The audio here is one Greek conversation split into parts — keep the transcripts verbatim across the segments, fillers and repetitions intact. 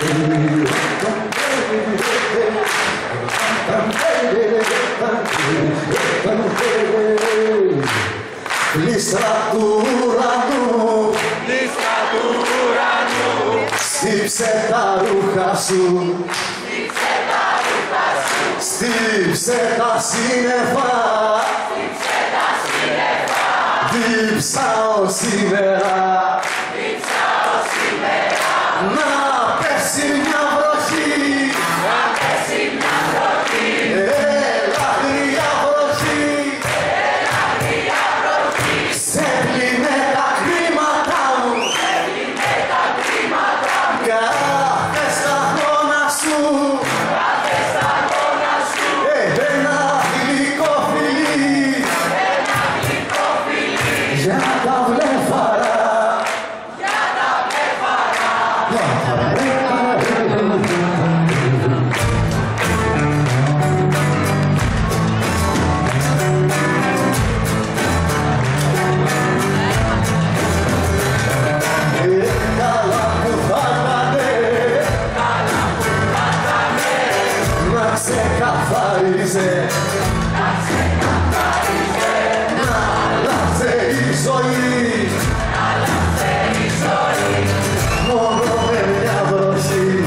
Λύστρα του ουρανού, λύστρα του ουρανού, στύψε τα ρούχα σου, στύψε τα ρούχα σου, στύψε τα σύννεφα, στύψε τα σύννεφα, δίψαω σήμερα, δίψαω σήμερα, να πέσει μια βροχή, να πέσει μια βροχή, ελαφριά βροχή, ελαφριά βροχή, σε πλύνε τα κρίματα μου, σε πλύνε τα κρίματα μου, κάθε σταγόνα σου, κάθε σταγόνα σου, ένα γλυκό φιλί, ένα γλυκό φιλί, για τα βλέφαρα. για τα βλέφαρα. Καλά που θα ήτανε, να ξεκαθάριζε, να άλλαζε η ζωή, μόνο με μια βροχή.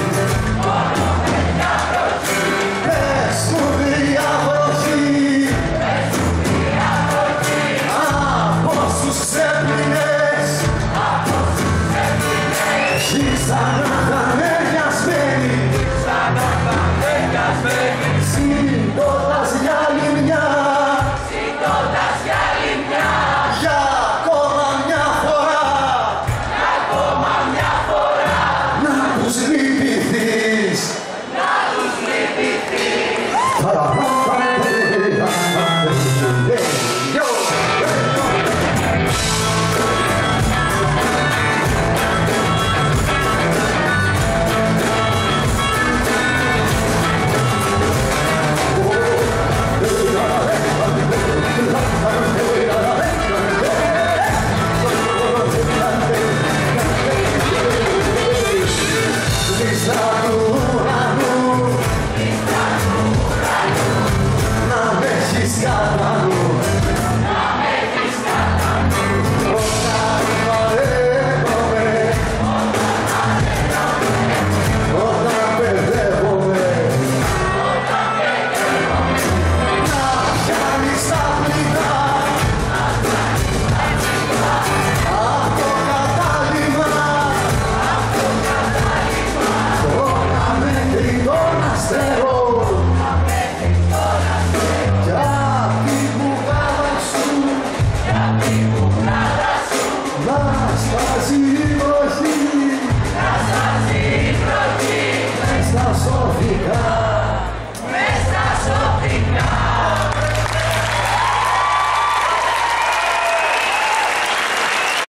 Πες μου μια βροχή, από όσους ξέπλυνες, άρχισαν να